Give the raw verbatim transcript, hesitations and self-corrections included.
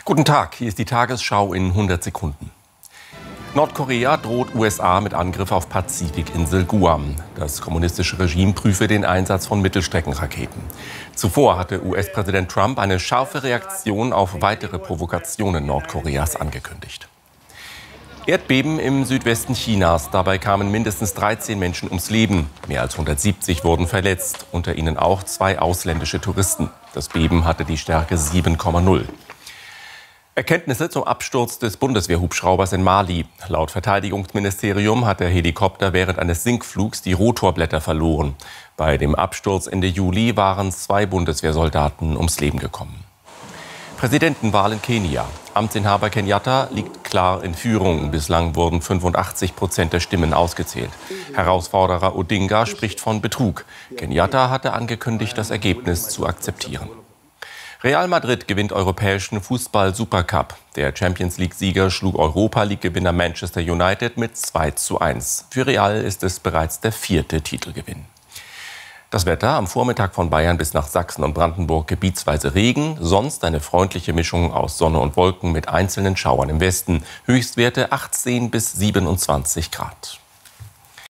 Guten Tag, hier ist die Tagesschau in hundert Sekunden. Nordkorea droht U S A mit Angriff auf Pazifikinsel Guam. Das kommunistische Regime prüfe den Einsatz von Mittelstreckenraketen. Zuvor hatte U S-Präsident Trump eine scharfe Reaktion auf weitere Provokationen Nordkoreas angekündigt. Erdbeben im Südwesten Chinas. Dabei kamen mindestens dreizehn Menschen ums Leben. Mehr als hundertsiebzig wurden verletzt, unter ihnen auch zwei ausländische Touristen. Das Beben hatte die Stärke sieben Komma null. Erkenntnisse zum Absturz des Bundeswehrhubschraubers in Mali. Laut Verteidigungsministerium hat der Helikopter während eines Sinkflugs die Rotorblätter verloren. Bei dem Absturz Ende Juli waren zwei Bundeswehrsoldaten ums Leben gekommen. Präsidentenwahl in Kenia. Amtsinhaber Kenyatta liegt klar in Führung. Bislang wurden fünfundachtzig Prozent der Stimmen ausgezählt. Herausforderer Odinga spricht von Betrug. Kenyatta hatte angekündigt, das Ergebnis zu akzeptieren. Real Madrid gewinnt europäischen Fußball-Supercup. Der Champions-League-Sieger schlug Europa-League-Gewinner Manchester United mit zwei zu eins. Für Real ist es bereits der vierte Titelgewinn. Das Wetter: am Vormittag von Bayern bis nach Sachsen und Brandenburg gebietsweise Regen, sonst eine freundliche Mischung aus Sonne und Wolken mit einzelnen Schauern im Westen. Höchstwerte achtzehn bis siebenundzwanzig Grad.